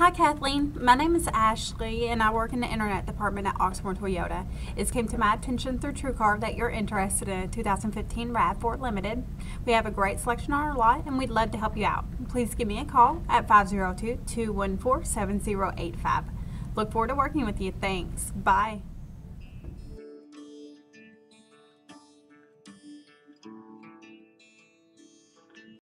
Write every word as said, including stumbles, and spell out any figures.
Hi Kathleen, my name is Ashley and I work in the Internet Department at Oxmoor Toyota. It came to my attention through TrueCar that you're interested in a two thousand fifteen RAV four Limited. We have a great selection on our lot and we'd love to help you out. Please give me a call at five zero two, two one four, seven zero eight five. Look forward to working with you. Thanks. Bye.